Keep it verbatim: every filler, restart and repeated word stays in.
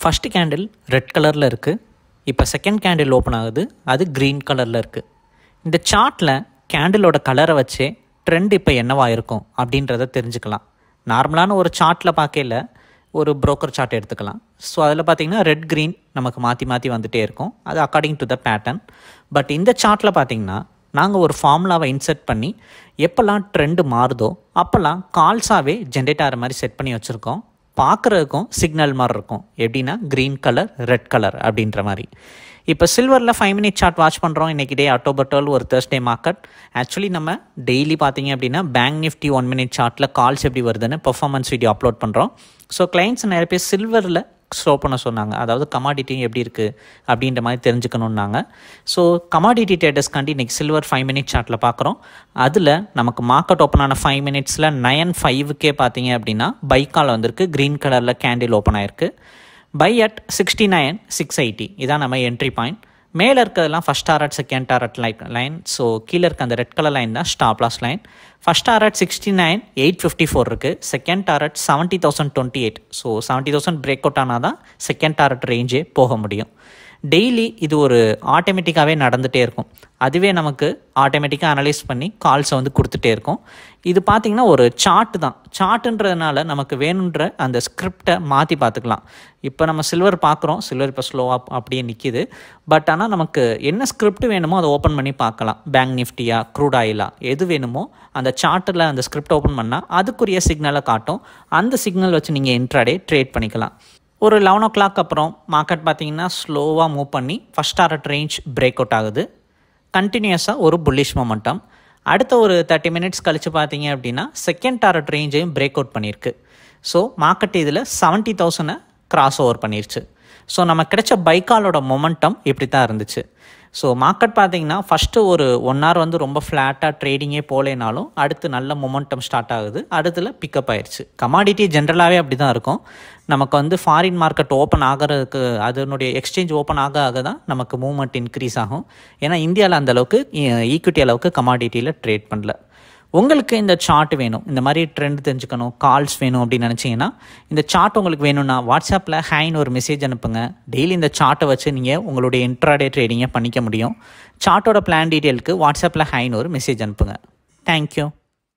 First candle red கலரில் இருக்குது. இப்போ செகண்ட் கேண்டில் ஓப்பன் ஆகுது, அது க்ரீன் கலரில் இருக்குது. இந்த சார்ட்டில் கேண்டிலோட கலரை வச்சே ட்ரெண்ட் இப்போ என்னவாக இருக்கும் அப்படின்றத தெரிஞ்சுக்கலாம். நார்மலான ஒரு சார்ட்டில் பார்க்கல ஒரு ப்ரோக்கர் சார்ட் எடுத்துக்கலாம். ஸோ அதில் பார்த்திங்கன்னா ரெட் க்ரீன் நமக்கு மாற்றி மாற்றி வந்துகிட்டே இருக்கும், அது according to the pattern. But இந்த சார்ட்டில் பார்த்திங்கன்னா நாங்கள் ஒரு ஃபார்முலாவை இன்செர்ட் பண்ணி எப்போல்லாம் ட்ரெண்டு மாறுதோ அப்போல்லாம் கால்ஸாகவே ஜென்ரேட் ஆகிற மாதிரி செட் பண்ணி வச்சுருக்கோம். பார்க்குறதுக்கும் சிக்னல் மாதிரி இருக்கும், எப்படின்னா க்ரீன் கலர் ரெட் கலர் அப்படின்ற மாதிரி. இப்போ சில்வரில் ஃபைவ் மினிட் சார்ட் வாட்ச் பண்ணுறோம். இன்றைக்கி டே அக்டோபர் டுவெல் ஒரு தேர்ஸ்டே மார்க்கெட். ஆக்சுவலி நம்ம டெய்லி பார்த்தீங்க அப்படின்னா பேங்க் நிஃப்டி ஒன் மினிட் சார்ட்டில் கால்ஸ் எப்படி வருதுன்னு பெர்ஃபார்மன்ஸ் வீடியோ அப்லோட் பண்ணுறோம். ஸோ கிளைண்ட்ஸ் நிறைய பேர் சில்வரில் ஸ்லோ பண்ண சொன்னாங்க, அதாவது கமாடிட்டி எப்படி இருக்குது அப்படின்ற மாதிரி தெரிஞ்சுக்கணுன்னாங்க. ஸோ கமாடிட்டி ட்ரேடர்ஸ்காண்டி இன்றைக்கி சில்வர் ஃபைவ் மினிட் சார்ட்டில் பார்க்குறோம். அதில் நமக்கு மார்க்கெட் ஓப்பன் ஆன ஃபைவ் மினிட்ஸில் நயன் ஃபைவுக்கே பார்த்தீங்க அப்படின்னா பைக்கால் வந்திருக்கு, க்ரீன் கலரில் கேண்டில் ஓப்பன் ஆயிருக்கு. Buy at sixty nine six eighty இதான் நம்ம என்ட்ரி பாயிண்ட். மேலே இருக்கிறதெல்லாம் first target second target like line. So கீழே இருக்க அந்த ரெட் கலர் லைன் தான் stop loss line. First target sixty nine eight fifty four இருக்குது, second target seventy thousand twenty eight. So seventy thousand break out ஆனால் தான் second target ரேஞ்சே போக முடியும். Daily இது ஒரு ஆட்டோமேட்டிக்காகவே நடந்துகிட்டே இருக்கும், அதுவே நமக்கு ஆட்டோமேட்டிக்காக அனலைஸ் பண்ணி கால்ஸை வந்து கொடுத்துட்டே இருக்கும். இது பார்த்திங்கன்னா ஒரு சார்ட்டு தான். சார்ட்டுன்றதுனால நமக்கு வேணுன்ற அந்த ஸ்கிரிப்டை மாற்றி பார்த்துக்கலாம். இப்போ நம்ம சில்வர் பார்க்குறோம், சில்வர் இப்போ ஸ்லோவாக அப்படியே நிற்கிது. பட் ஆனால் நமக்கு என்ன ஸ்கிரிப்ட் வேணுமோ அதை ஓப்பன் பண்ணி பார்க்கலாம். பேங்க் நிஃப்டியா க்ரூட் ஆயிலா எது வேணுமோ அந்த சார்ட்டில் அந்த ஸ்கிரிப்ட் ஓப்பன் பண்ணால் அதுக்குரிய சிக்னலை காட்டும். அந்த சிக்னல் வச்சு நீங்கள் இன்ட்ராடே ட்ரேட் பண்ணிக்கலாம். ஒரு லெவன் ஓ கிளாக் அப்புறம் மார்க்கெட் பார்த்திங்கன்னா ஸ்லோவாக மூவ் பண்ணி first target range break out ஆகுது. கண்டினியூஸாக ஒரு புல்லிஷ் மொமெண்டம். அடுத்த ஒரு தேர்ட்டி மினிட்ஸ் கழித்து பார்த்தீங்க அப்படின்னா செகண்ட் டாரட் ரேஞ்சையும் பிரேக் அவுட் பண்ணியிருக்கு. ஸோ மார்க்கெட் இதில் செவன்ட்டி தௌசண்டை கிராஸ் ஓவர் பண்ணிருச்சு. ஸோ நம்ம கிடைச்ச பைக்காலோட மொமெண்டம் இப்படி தான் இருந்துச்சு. ஸோ மார்க்கெட் பார்த்திங்கன்னா ஃபஸ்ட்டு ஒரு ஒன் ஹவர் வந்து ரொம்ப ஃப்ளாட்டாக ட்ரேடிங்கே போலேனாலும் அடுத்து நல்ல மொமெண்டம் ஸ்டார்ட் ஆகுது, அடுத்துல பிக்கப் ஆயிடுச்சு. கமாடிட்டி ஜென்ரலாகவே அப்படி தான் இருக்கும். நமக்கு வந்து ஃபாரின் மார்க்கெட் ஓப்பன் ஆகிறதுக்கு அதனுடைய எக்ஸ்சேஞ்ச் ஓப்பன் ஆக ஆக தான் நமக்கு மூவ்மெண்ட் இன்க்ரீஸ் ஆகும். ஏன்னா இந்தியாவில் அந்தளவுக்கு ஈக்விட்டி அளவுக்கு கமாடிட்டியில் ட்ரேட் பண்ணல. உங்களுக்கு இந்த சார்ட் வேணும், இந்த மாதிரி ட்ரெண்ட் தெரிஞ்சுக்கணும், கால்ஸ் வேணும் அப்படின்னு நினச்சிங்கன்னா இந்த சார்ட் உங்களுக்கு வேணும்னா வாட்ஸ்அப்பில் ஹைன்னு ஒரு மெசேஜ் அனுப்புங்க. டெய்லி இந்த சார்ட்டை வச்சு நீங்கள் உங்களுடைய இன்ட்ராடே ட்ரேடிங்கை பண்ணிக்க முடியும். சார்ட்டோட பிளான் டீட்டெயிலுக்கு வாட்ஸ்அப்பில் ஹைன்னு ஒரு மெசேஜ் அனுப்புங்க. தேங்க்யூ.